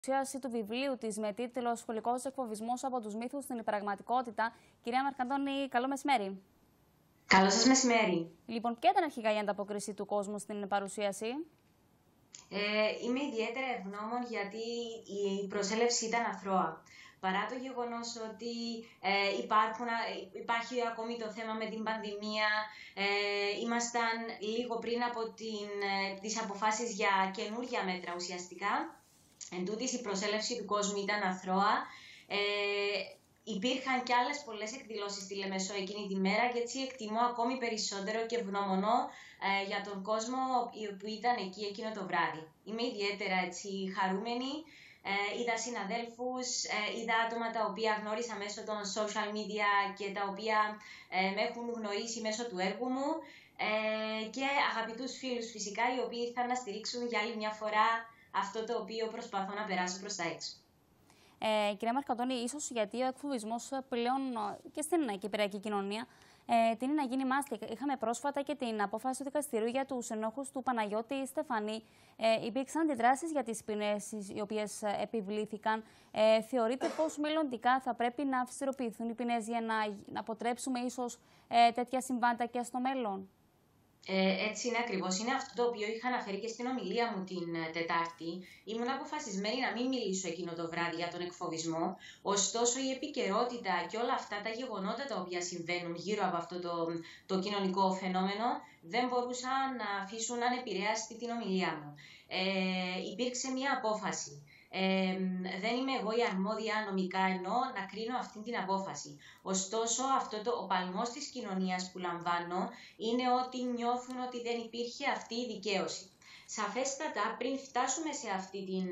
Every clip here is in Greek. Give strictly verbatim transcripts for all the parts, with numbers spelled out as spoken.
Παρουσίαση του βιβλίου της με τίτλο «Σχολικός εκφοβισμός από τους μύθους στην πραγματικότητα». Κυρία Μαρκαντώνη, καλό μεσημέρι. Καλό σας μεσημέρι. Λοιπόν, ποια ήταν αρχικά η ανταπόκριση του κόσμου στην παρουσίαση? Ε, είμαι ιδιαίτερα ευγνώμων γιατί η προσέλευση ήταν αθρώα. Παρά το γεγονός ότι ε, υπάρχουν, υπάρχει ακόμη το θέμα με την πανδημία, ε, ήμασταν λίγο πριν από την, ε, τις αποφάσεις για καινούργια μέτρα ουσιαστικά. Εν τούτης, η προσέλευση του κόσμου ήταν αθρώα. Ε, Υπήρχαν και άλλες πολλές εκδηλώσεις στη Λεμεσό εκείνη τη μέρα και έτσι εκτιμώ ακόμη περισσότερο και ευγνωμονώ ε, για τον κόσμο που ήταν εκεί εκείνο το βράδυ. Είμαι ιδιαίτερα έτσι, χαρούμενη. Ε, είδα συναδέλφους, ε, είδα άτομα τα οποία γνώρισα μέσω των social media και τα οποία ε, με έχουν γνωρίσει μέσω του έργου μου ε, και αγαπητούς φίλους φυσικά, οι οποίοι ήρθαν να στηρίξουν για άλλη μια φορά αυτό το οποίο προσπαθώ να περάσω προς τα έξω. Ε, κυρία Μαρκαντώνη, ίσως γιατί ο εκφοβισμός πλέον και στην κυπριακή κοινωνία ε, τείνει να γίνει μάστιγα. Είχαμε πρόσφατα και την απόφαση του δικαστηρίου για τους ενόχους του Παναγιώτη Στεφανή. Ε, υπήρξαν αντιδράσεις για τις ποινές οι οποίες επιβλήθηκαν. Ε, θεωρείτε πως μελλοντικά θα πρέπει να αυστηροποιηθούν οι ποινές για να, να αποτρέψουμε ίσως ε, τέτοια συμβάντα και στο μέλλον? Ε, έτσι είναι ακριβώς. Είναι αυτό το οποίο είχα αναφέρει και στην ομιλία μου την Τετάρτη. Ήμουν αποφασισμένη να μην μιλήσω εκείνο το βράδυ για τον εκφοβισμό. Ωστόσο, η επικαιρότητα και όλα αυτά τα γεγονότα τα οποία συμβαίνουν γύρω από αυτό το, το κοινωνικό φαινόμενο δεν μπορούσαν να αφήσουν ανεπηρέαστη την ομιλία μου. Ε, υπήρξε μια απόφαση. Ε, δεν είμαι εγώ η αρμόδια νομικά εννοώ να κρίνω αυτή την απόφαση. Ωστόσο, αυτό το, ο παλμός της κοινωνίας που λαμβάνω είναι ότι νιώθουν ότι δεν υπήρχε αυτή η δικαίωση. Σαφέστατα, πριν φτάσουμε σε αυτή την,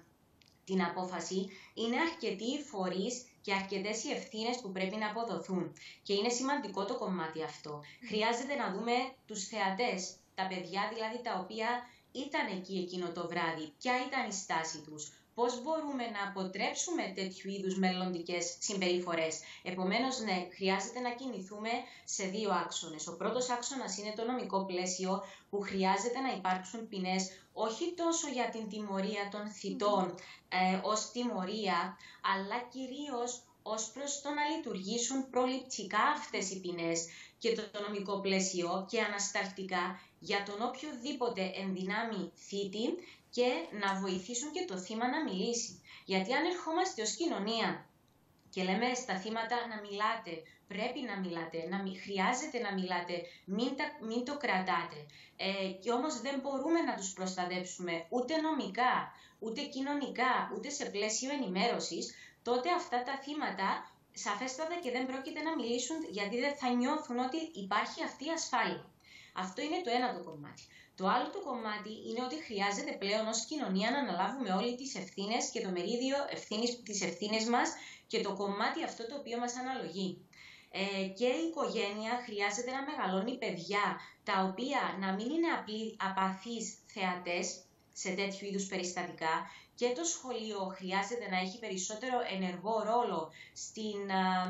την απόφαση, είναι αρκετοί οι φορείς και αρκετές οι ευθύνες που πρέπει να αποδοθούν. Και είναι σημαντικό το κομμάτι αυτό. Χρειάζεται να δούμε τους θεατές, τα παιδιά δηλαδή τα οποία ήταν εκεί εκείνο το βράδυ, ποια ήταν η στάση τους. Πώς μπορούμε να αποτρέψουμε τέτοιου είδους μελλοντικές συμπεριφορές. Επομένως, ναι, χρειάζεται να κινηθούμε σε δύο άξονες. Ο πρώτος άξονας είναι το νομικό πλαίσιο που χρειάζεται να υπάρξουν ποινές όχι τόσο για την τιμωρία των θητών ε, ως τιμωρία, αλλά κυρίως ως προς το να λειτουργήσουν προληπτικά αυτές οι ποινές και το νομικό πλαίσιο και ανασταλτικά για τον οποιοδήποτε ενδυνάμει θήτη και να βοηθήσουν και το θύμα να μιλήσει. Γιατί αν ερχόμαστε ως κοινωνία και λέμε στα θύματα να μιλάτε, πρέπει να μιλάτε, να μι... χρειάζεται να μιλάτε, μην, τα... μην το κρατάτε. Ε, και όμως δεν μπορούμε να τους προστατεύσουμε ούτε νομικά, ούτε κοινωνικά, ούτε σε πλαίσιο ενημέρωσης, τότε αυτά τα θύματα σαφέστατα και δεν πρόκειται να μιλήσουν γιατί δεν θα νιώθουν ότι υπάρχει αυτή η ασφάλεια. Αυτό είναι το ένα το κομμάτι. Το άλλο το κομμάτι είναι ότι χρειάζεται πλέον ως κοινωνία να αναλάβουμε όλοι τις ευθύνες και το μερίδιο ευθύνης, τις ευθύνες μας και το κομμάτι αυτό το οποίο μας αναλογεί. Ε, και η οικογένεια χρειάζεται να μεγαλώνει παιδιά τα οποία να μην είναι απλοί απαθείς θεατές σε τέτοιου είδους περιστατικά και το σχολείο χρειάζεται να έχει περισσότερο ενεργό ρόλο στην... Α,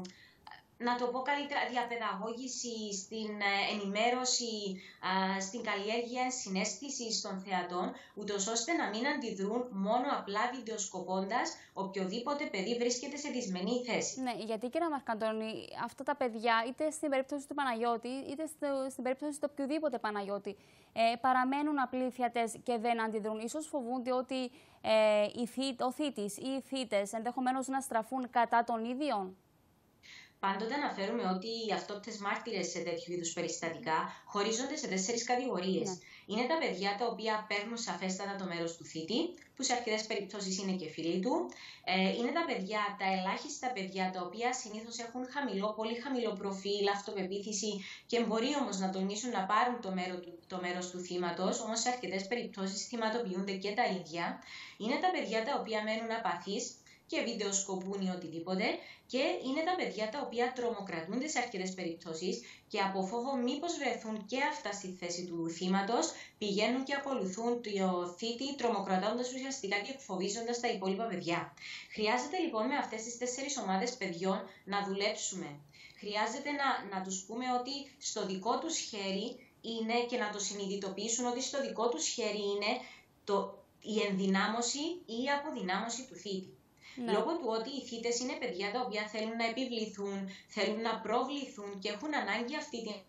να το πω καλύτερα, διαπαιδαγώγηση, στην ενημέρωση, στην καλλιέργεια συναίσθησης των θεατών, ούτως ώστε να μην αντιδρούν μόνο απλά βιντεοσκοπώντας οποιοδήποτε παιδί βρίσκεται σε δυσμενή θέση. Ναι, γιατί κύριε Μαρκαντώνη, αυτά τα παιδιά, είτε στην περίπτωση του Παναγιώτη, είτε στην περίπτωση του οποιοδήποτε Παναγιώτη, ε, παραμένουν απλοί θεατές και δεν αντιδρούν. Ίσως φοβούνται ότι ε, ο θήτης ή οι θήτες ενδεχομένως να στραφούν κατά των ίδιων. Πάντοτε αναφέρουμε ότι οι αυτόπτες μάρτυρες σε τέτοιου είδους περιστατικά χωρίζονται σε τέσσερις κατηγορίες. Ναι. Είναι τα παιδιά τα οποία παίρνουν σαφέστατα το μέρος του θήτη, που σε αρκετές περιπτώσεις είναι και φίλοι του. Ε, είναι τα παιδιά, τα ελάχιστα παιδιά, τα οποία συνήθως έχουν χαμηλό, πολύ χαμηλό προφίλ, αυτοπεποίθηση και μπορεί όμως να τολμήσουν να πάρουν το, μέρο του, το μέρος του θύματος, όμως σε αρκετές περιπτώσεις θυματοποιούνται και τα ίδια. Είναι τα παιδιά τα οποία μένουν απαθείς και βιντεοσκοπούν ή οτιδήποτε, και είναι τα παιδιά τα οποία τρομοκρατούνται σε αρκετές περιπτώσεις και από φόβο μήπως βρεθούν και αυτά στη θέση του θύματος, πηγαίνουν και ακολουθούν το θήτη, τρομοκρατώντας ουσιαστικά και εκφοβίζοντας τα υπόλοιπα παιδιά. Χρειάζεται λοιπόν με αυτές τις τέσσερις ομάδες παιδιών να δουλέψουμε. Χρειάζεται να, να τους πούμε ότι στο δικό τους χέρι είναι και να το συνειδητοποιήσουν ότι στο δικό τους χέρι είναι το η ενδυνάμωση ή η αποδυνάμωση του θήτη. Ναι. Λόγω του ότι οι θύτες είναι παιδιά τα οποία θέλουν να επιβληθούν, θέλουν να προβληθούν και έχουν ανάγκη αυτή την...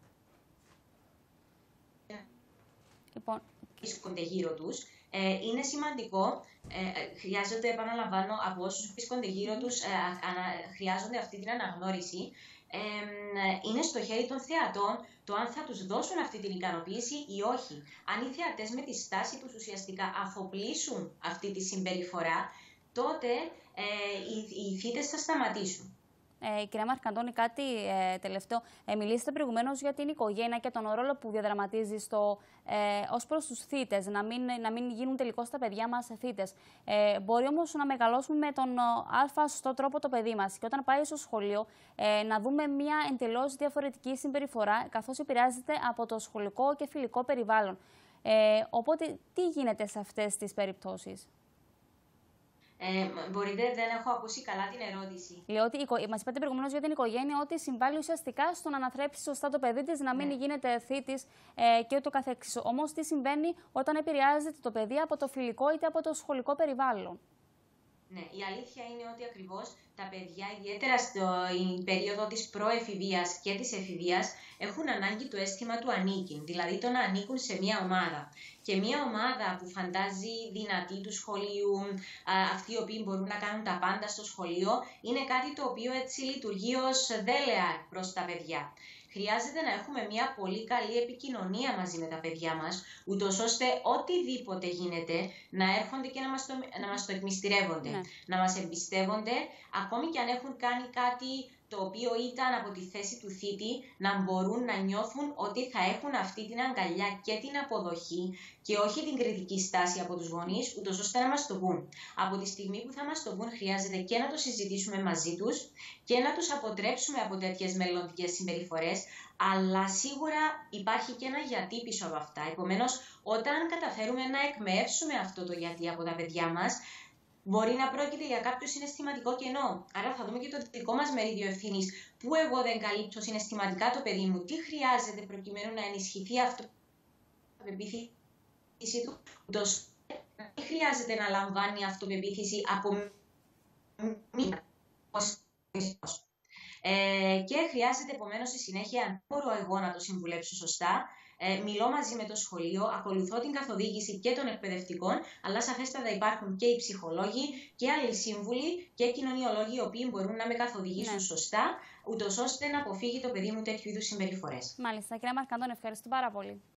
Λοιπόν... βρίσκονται γύρω τους, ε, είναι σημαντικό, ε, χρειάζεται, επαναλαμβάνω, από όσους βρίσκονται γύρω τους, ε, ανα, χρειάζονται αυτή την αναγνώριση. Ε, είναι στο χέρι των θεατών το αν θα τους δώσουν αυτή την ικανοποίηση ή όχι. Αν οι θεατές με τη στάση τους ουσιαστικά αφοπλίσουν αυτή τη συμπεριφορά, τότε ε, οι, οι θύτες θα σταματήσουν. Ε, κυρία Μαρκαντώνη, κάτι ε, τελευταίο. Ε, μιλήσατε προηγουμένως για την οικογένεια και τον ρόλο που διαδραματίζει στο, ε, ως προς τους θύτες, να μην, να μην γίνουν τελικώς τα παιδιά μας θύτες. Ε, μπορεί όμως να μεγαλώσουμε με τον α σωστό τρόπο το παιδί μας και όταν πάει στο σχολείο ε, να δούμε μια εντελώς διαφορετική συμπεριφορά, καθώς επηρεάζεται από το σχολικό και φιλικό περιβάλλον. Ε, οπότε, τι γίνεται σε αυτές τις περιπτώσεις? Ε, μπορείτε, δεν έχω ακούσει καλά την ερώτηση. Λέω ότι μας είπατε προηγουμένως για την οικογένεια ότι συμβάλλει ουσιαστικά στο να αναθρέψει σωστά το παιδί της, να μην ναι. γίνεται θύτης ε, και ούτω καθεξής. Όμως, τι συμβαίνει όταν επηρεάζεται το παιδί από το φιλικό είτε από το σχολικό περιβάλλον? Ναι, η αλήθεια είναι ότι ακριβώς τα παιδιά, ιδιαίτερα στην περίοδο της προεφηβείας και της εφηβείας, έχουν ανάγκη το αίσθημα του ανήκειν, δηλαδή το να ανήκουν σε μια ομάδα. Και μια ομάδα που φαντάζει δυνατή του σχολείου, αυτοί οι οποίοι μπορούν να κάνουν τα πάντα στο σχολείο, είναι κάτι το οποίο έτσι λειτουργεί ως δέλεα προς τα παιδιά. Χρειάζεται να έχουμε μια πολύ καλή επικοινωνία μαζί με τα παιδιά μας, ούτως ώστε οτιδήποτε γίνεται να έρχονται και να μας το, να μας το εκμυστηρεύονται, ναι. να μας εμπιστεύονται, ακόμη και αν έχουν κάνει κάτι το οποίο ήταν από τη θέση του θήτη, να μπορούν να νιώθουν ότι θα έχουν αυτή την αγκαλιά και την αποδοχή και όχι την κριτική στάση από τους γονείς, ούτως ώστε να μας το πούν. Από τη στιγμή που θα μας το πούν, χρειάζεται και να το συζητήσουμε μαζί τους και να τους αποτρέψουμε από τέτοιες μελλοντικές συμπεριφορές, αλλά σίγουρα υπάρχει και ένα γιατί πίσω από αυτά. Επομένως, όταν καταφέρουμε να εκμεύσουμε αυτό το γιατί από τα παιδιά μας, μπορεί να πρόκειται για κάποιο συναισθηματικό κενό. Άρα θα δούμε και το δικό μας μερίδιο ευθύνης. Πού εγώ δεν καλύπτω συναισθηματικά το παιδί μου, τι χρειάζεται προκειμένου να ενισχυθεί αυτό η αυτοπεποίθηση του, ούτως τι χρειάζεται να λαμβάνει αυτοπεποίθηση από μία. Ε, και χρειάζεται επομένως στη συνέχεια, αν μπορώ εγώ να το συμβουλέψω σωστά, ε, μιλώ μαζί με το σχολείο, ακολουθώ την καθοδήγηση και των εκπαιδευτικών, αλλά σαφέστατα υπάρχουν και οι ψυχολόγοι και άλλοι σύμβουλοι και κοινωνιολόγοι οι οποίοι μπορούν να με καθοδηγήσουν ναι. σωστά, ούτως ώστε να αποφύγει το παιδί μου τέτοιου είδους συμπεριφορές. Μάλιστα, κυρία Μαρκαντώνη, ευχαριστώ πάρα πολύ.